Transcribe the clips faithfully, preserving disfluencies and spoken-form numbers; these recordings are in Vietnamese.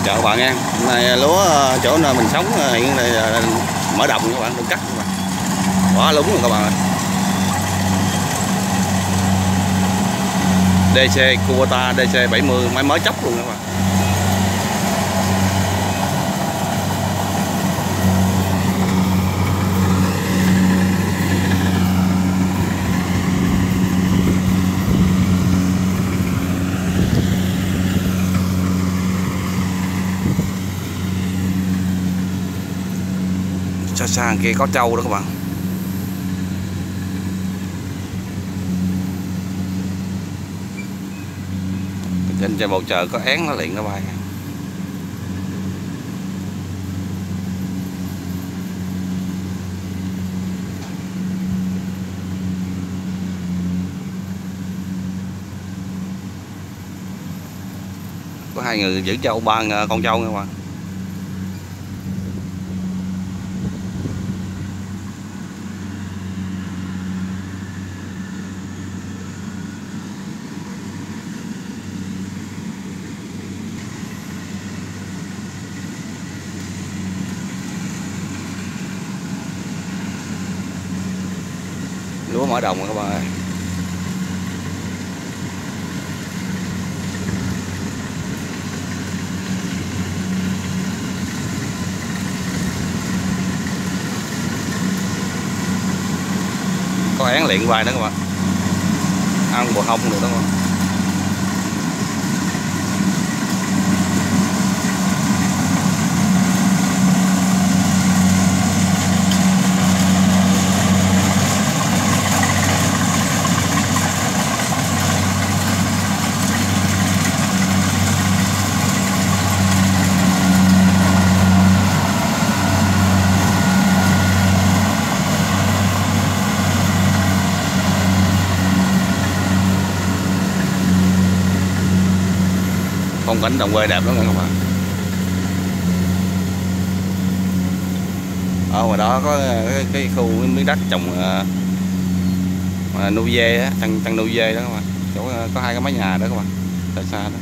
Chào các bạn nha. Hôm nay lúa chỗ nơi mình sống hiện nay mở đồng các bạn, được cắt các bạn. Quá lúng rồi các bạn ơi. đê xê Kubota đê xê bảy mươi máy mới chóc luôn các bạn. Xa xa kia có trâu đó các bạn. Trên trên bầu trời có én nó liền nó bay. Có hai người giữ trâu, ba con trâu nha các bạn. Lúa mở đồng rồi các bạn ơi. Có én liền vai đó các bạn. Ăn bồ hông được đó các bạn. Phong cảnh đồng quê đẹp lắm các bạn. Ở ngoài đó có cái, cái khu miếng đất trồng uh, nuôi dê á, chăn chăn nuôi dê đó các bạn. Chỗ có hai cái mái nhà đó các bạn, xa xa đó.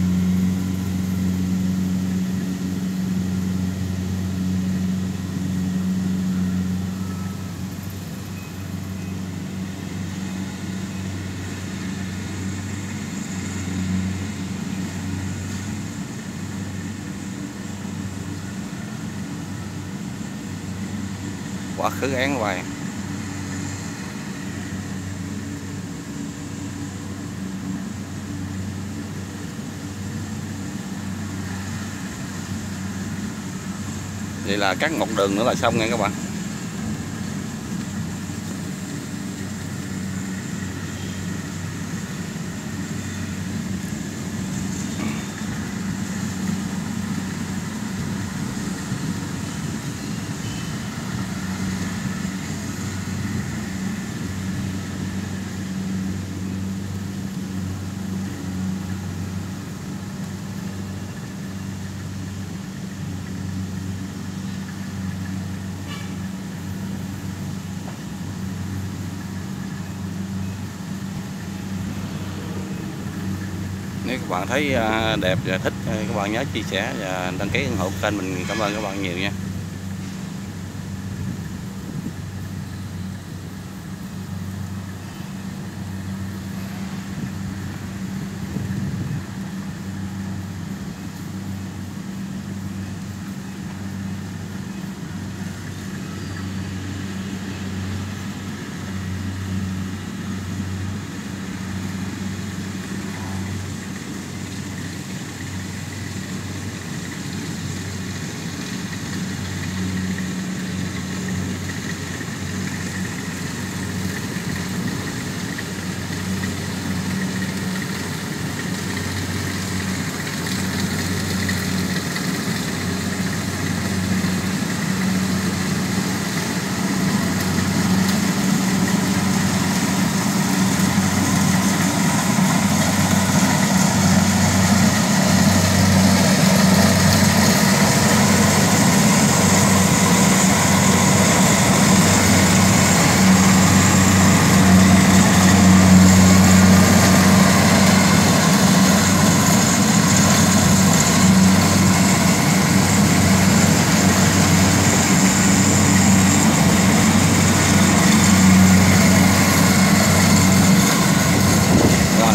Quá khứ én hoài. Vậy là cắt một đường nữa là xong nha các bạn. Nếu các bạn thấy đẹp và thích, các bạn nhớ chia sẻ và đăng ký ủng hộ kênh mình. Cảm ơn các bạn nhiều nha.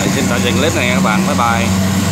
xin tạm dừng clip này các bạn, bye bye.